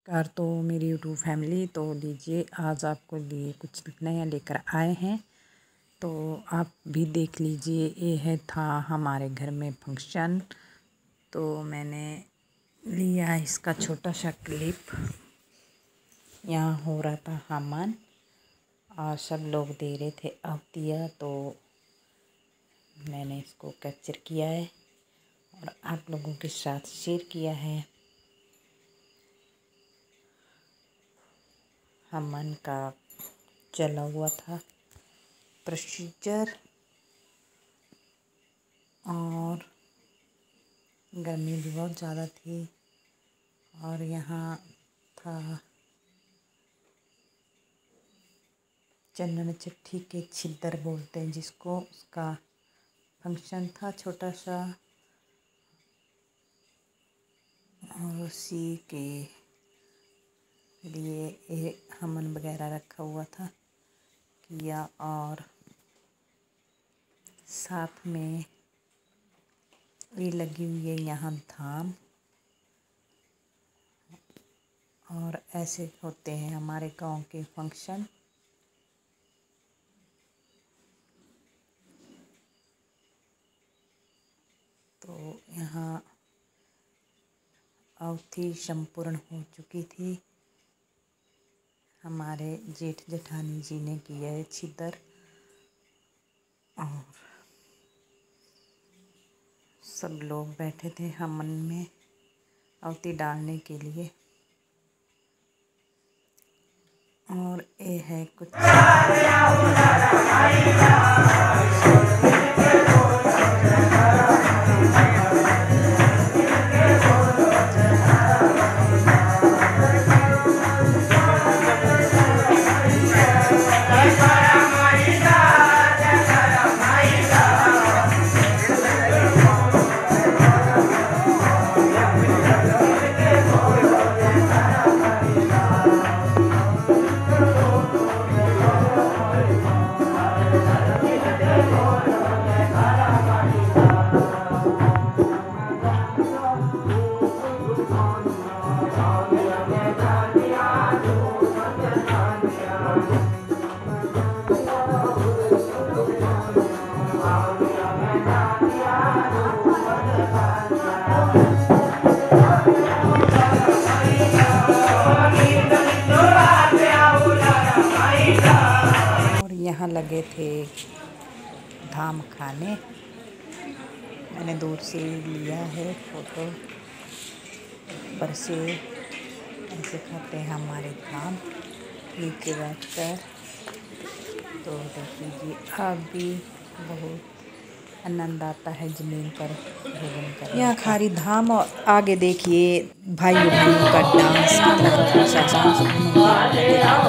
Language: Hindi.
नमस्कार। तो मेरी यूट्यूब फैमिली, तो लीजिए आज आपको लिए कुछ नया लेकर आए हैं, तो आप भी देख लीजिए। ये था हमारे घर में फंक्शन, तो मैंने लिया इसका छोटा सा क्लिप। यहाँ हो रहा था हवन और सब लोग दे रहे थे आहुतियाँ, तो मैंने इसको कैप्चर किया है और आप लोगों के साथ शेयर किया है। हवन का चला हुआ था प्रोसीजर और गर्मी भी बहुत ज़्यादा थी। और यहाँ था चंदन चिट्ठी के छिद्दर बोलते हैं जिसको, उसका फंक्शन था छोटा सा, और उसी के लिए एक हवन वगैरह रखा हुआ था किया। और साथ में ये लगी हुई है यहाँ धाम, और ऐसे होते हैं हमारे गांव के फंक्शन। तो यहाँ आहुति संपूर्ण हो चुकी थी। हमारे जेठ जेठानी जी ने किया है छिद्दर, और सब लोग बैठे थे हवन में आहुति डालने के लिए। और ये है कुछ यहाँ लगे थे धाम खाने। मैंने दूर से लिया है फोटो, ऊपर से ऐसे खाते हैं हमारे धाम नीचे बैठकर। तो देख लीजिए, अब भी बहुत आनंद आता है ज़मीन पर भोजन करने। यहाँ खारी धाम, और आगे देखिए भाइयों का डांस, मतलब